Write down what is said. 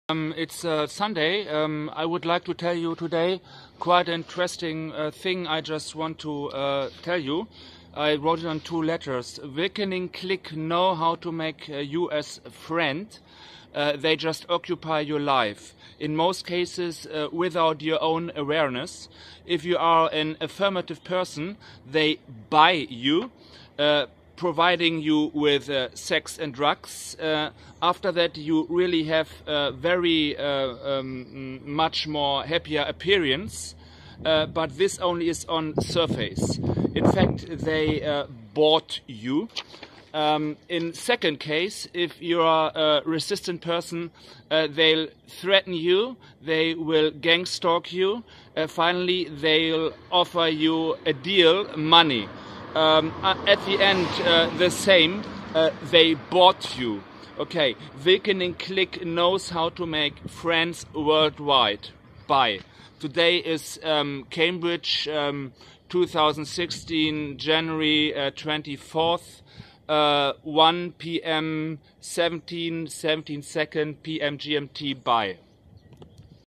It's Sunday. I would like to tell you today quite an interesting thing I just want to tell you. I wrote it on 2 letters. Wilkening click know how to make you as a friend. They just occupy your life. In most cases without your own awareness. If you are an affirmative person, they buy you. Providing you with sex and drugs. After that you really have a very much more happier appearance, but this only is on surface. In fact, they bought you. In second case, if you are a resistant person, they'll threaten you, they will gang stalk you, finally they'll offer you a deal, money. At the end, the same, they bought you. Okay, Wilkening Click knows how to make friends worldwide. Bye. Today is Cambridge 2016, January 24th, 1 p.m. 17 second p.m. GMT. Bye.